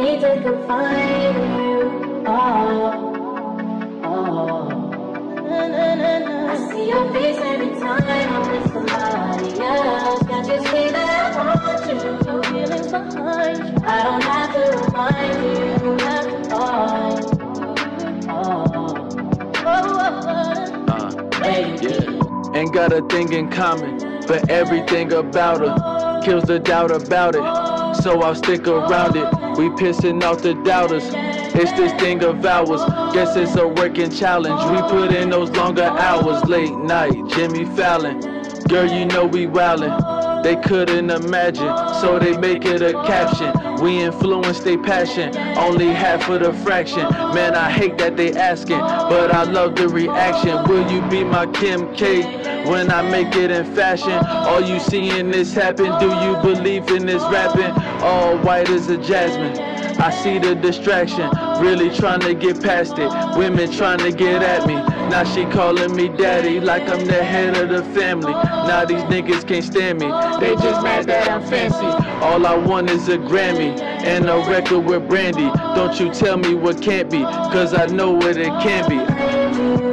need to confide in you. I see your face every time I'm with somebody else. Can't you see that I want you? No feelings behind you. I don't have to remind you. Yeah. Ain't got a thing in common, but everything about her kills the doubt about it. So I'll stick around it. We pissing out the doubters. It's this thing of ours. Guess it's a working challenge. We put in those longer hours. Late night, Jimmy Fallon. Girl, you know we wildin'. They couldn't imagine, so they make it a caption. We influence their passion, only half of the fraction. Man, I hate that they asking, but I love the reaction. Will you be my Kim K when I make it in fashion? All you seeing this happen, do you believe in this rapping? All white as a jasmine, I see the distraction, really trying to get past it. Women trying to get at me, now she calling me daddy like I'm the head of the family. Now these niggas can't stand me, they just mad that I'm fancy. All I want is a Grammy and a record with Brandy. Don't you tell me what can't be, cause I know what it can be.